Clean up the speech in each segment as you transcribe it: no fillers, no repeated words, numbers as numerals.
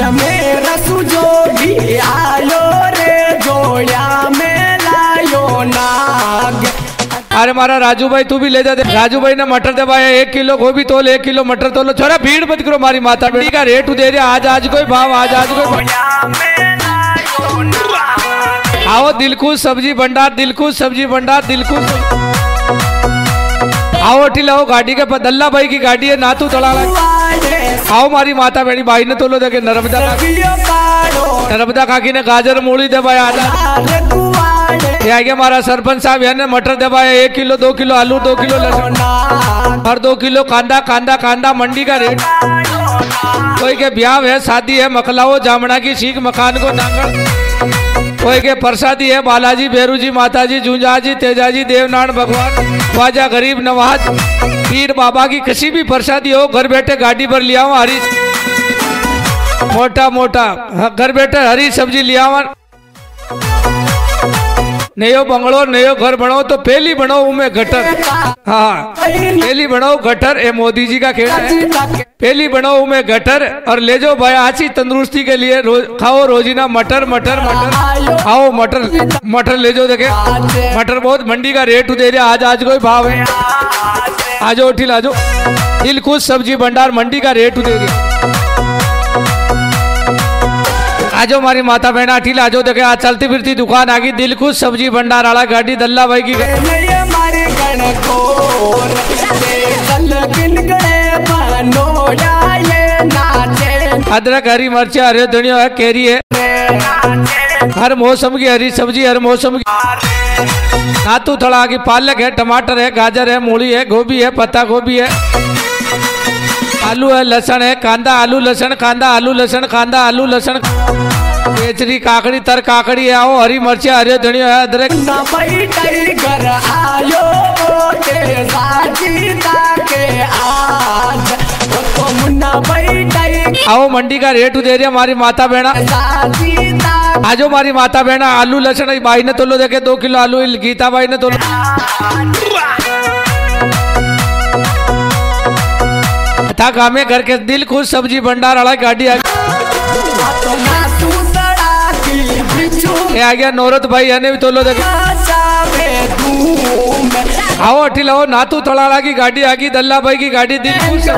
मेरा सुजोगी आयो रे जोया में लायो नाग। अरे मारा राजू भाई तू भी ले जा दे। राजू भाई ने मटर दे भाई 1 किलो गोभी तोल 1 किलो मटर तोलो। छोरा भीड़ मत करो मारी माता बेटी का रेट दे रहे आज कोई भाव आज कोई आओ दिलखुश सब्जी भंडार दिलखुश सब्जी भंडार दिलखुश आओ टीला आओ गाड़ी के दल्ला भाई की गाड़ी है नातू तड़ा आओ मारी माता बेटी भाई ने तोलो देखे नर्मदा काकी ने गाजर मूली दे भाई आगे हमारा सरपंच साहब यानी मटर दे भाई 1 किलो 2 किलो आलू 2 किलो लहसुन और 2 किलो कांदा कांदा कांदा मंडी का रेट। कोई के ब्याह है शादी है मकलाओ जामना की सीख मकान को नांगड़। कोई के प्रसादी है बालाजी बेरू माता जी जूंजा जी तेजा जी देवनारायण भगवान ख्वाजा गरीब नवाज पीर बाबा की किसी भी प्रसादी हो घर बैठे गाड़ी पर लिया हरी मोटा मोटा घर बैठे हरी सब्जी लिया नयो बंगलो नयो घर बनाओ तो पहली बनाओ उमें गटर। हाँ पहली बनाओ गटर ये मोदी जी का खेल है। पहली बनाओ उमें गटर और ले जाओ भाई आची तंदुरुस्ती के लिए खाओ रोजीना मटर मटर मटर खाओ मटर मटर ले जाओ देखे मटर बहुत मंडी का रेट दे रहे आज कोई भाव है। आज उठिल आज दिलखुश सब्जी भंडार मंडी का रेट दे रही। आज हमारी माता बहना अठीला आजो देखे आज चलती फिरती दुकान आ गई दिलखुश सब्जी भंडार आला गाड़ी दल्ला भाई की अदरक हरी मिर्च हरे धनिया है केरी है हर मौसम की हरी सब्जी हर मौसम की नातू थड़ा की पालक है टमाटर है गाजर है मूली है गोभी है पत्ता गोभी है आलू है लहसुन है कांदा आलू लहसुन कांदा आलू लहसुन कांदा आलू लहसुन केचरी काकड़ी तर काकड़ी है आओ हरी मिर्ची हरे धनिया है अदरक आओ मंडी का रेट दे रही हमारी माता बहना। आज हमारी माता बहना आलू लहसुन भाई ने तोलो देखे 2 किलो आलू गीता भाई ने तोलो था कामे घर के दिलखुश सब्जी भंडार वाला गाड़ी आ गया नौरत भाई यानी भी तोलो देखे आओ अठिल आओ नातू थड़ाला की गाड़ी आ गई दल्ला भाई की गाड़ी दिलखुश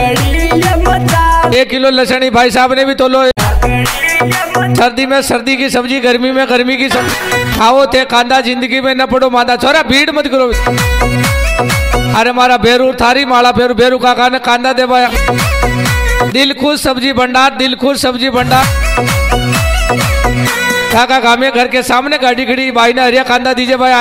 1 किलो लहसुन भाई साहब ने भी तोलो। सर्दी में सर्दी की सब्जी गर्मी में गर्मी की सब्जी आओ थे कांदा जिंदगी में न पड़ो मादा छोरा भीड़ मत करो। अरे मारा बेरू थारी माला बेरू बेरू काका ने कांदा दे भाया दिलखुश सब्जी भंडार दिलखुश सब्जी भंडार काका गामे घर के सामने गाड़ी खड़ी भाई ने हरिया कांदा दीजिए भाई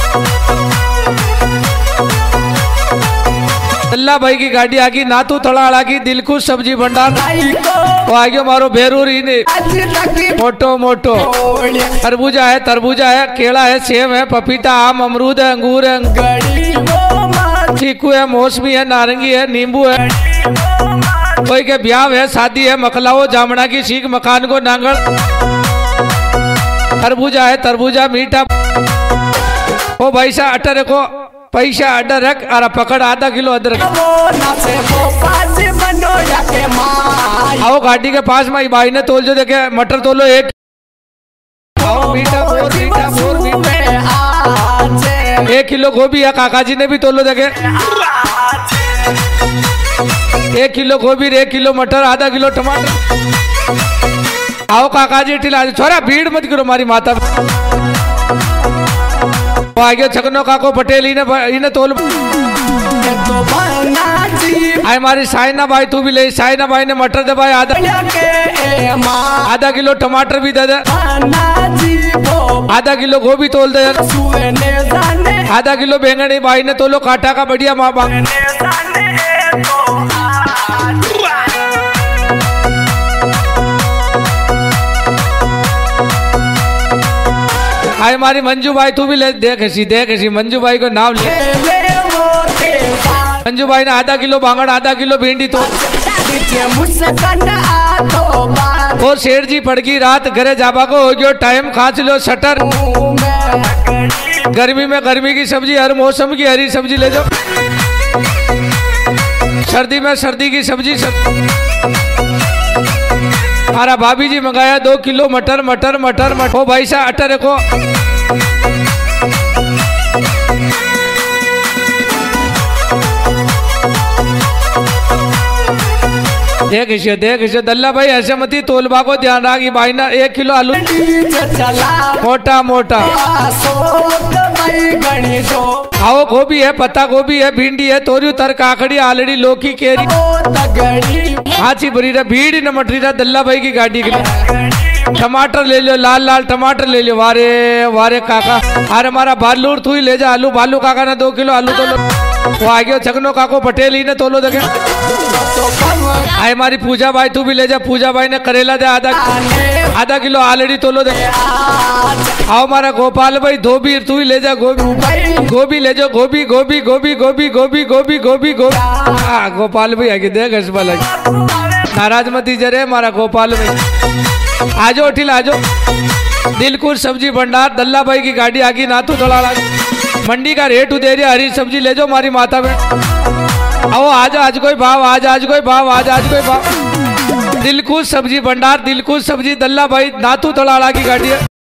अल्लाह भाई की गाड़ी आ गई नातू थड़ा आ गई दिलखुश सब्जी भंडार वो आ गया मारो बेरूर ही ने मोटो मोटो तरबूजा है तरबूजा है केला है सेब है पपीता आम अमरूद है अंगूर है चीकू है मौसमी है नारंगी है नींबू है। कोई के ब्याह है शादी है मकलाओ जामना की सीख मकान को नांगड़ तरबूजा है तरबूजा मीठा ओ भाई सा अटर को पैसा अडर रख और पकड़ आधा किलो अदरक आओ गाड़ी के पास में भाई ने तोल जो देखे मटर तोलो 1 मीठा मोर 1 किलो गोभी है काका जी ने भी तोलो देखे 1 किलो गोभी 1 किलो मटर आधा किलो टमाटर आओ काका जी टिला छोरा भीड़ मत करो हमारी माता आगे छकनो काको पटेल इन्हें तोल आई हमारी साइना भाई तू भी ले साइना भाई ने मटर दे भाई आधा किलो टमाटर भी दे दे आधा किलो गोभी तोल दे आधा किलो बैंगन भाई ने तोलो काटा का बढ़िया माँ बाप आई हमारी मंजू भाई तू भी ले देख ऐसी मंजू भाई को नाम ले मंजू भाई ने आधा किलो बांगड़ आधा किलो भिंडी तो और शेर जी पड़ गई रात घरे जाबा को हो गयो टाइम खांच लो शटर गर्मी में गर्मी की सब्जी हर मौसम की हरी सब्जी ले जाओ सर्दी में सर्दी की सब्जी हमारा भाभी जी मंगाया 2 किलो मटर मटर मटर मटर। ओ भाई साहब अटर रखो। देख इसे दल्ला भाई ऐसे मती तोलबा को ध्यान रखी भाई ना। 1 किलो आलू मोटा मोटा। आओ गोभी है, पत्ता गोभी है, भिंडी है, तोरी तर काकड़ी आलड़ी लौकी केरी हाची भरी रहा भीड़ न मटरी रहा दल्ला भाई की गाड़ी के लिए। टमाटर ले लो, लाल लाल टमाटर ले लो। वारे वारे काका अरे हमारा भालू तू ही ले जा आलू। भालू काका ने 2 किलो आलू तोलो। वो आ गया छगनो काको पटेल ही ने तोलो देखे। आए हमारी पूजा भाई तू भी ले जा। पूजा भाई ने करेला दे आधा किलो आलड़ी तोलो देखे। आओ हमारा गोपाल भाई धोबी तू ही ले जा। गोभी ले जाओ। गोभी गोभी गोभी गोभी गोभी गोभी गोभी गोभी। गोपाल भाई आगे देख हसबल नाराज मत जरे हमारा गोपाल भाई। आजो अठिल आजो। दिलकुश सब्जी भंडार दल्ला भाई की गाड़ी आगी ना तू थोड़ा मंडी का रेट दे रही। हरी सब्जी ले जाओ हमारी माता में। आओ आज कोई भाव आज कोई भाव आज कोई भाव। दिलकुश सब्जी भंडार दिलकुश सब्जी दल्ला भाई नातू तलाड़ा की गाड़ी है।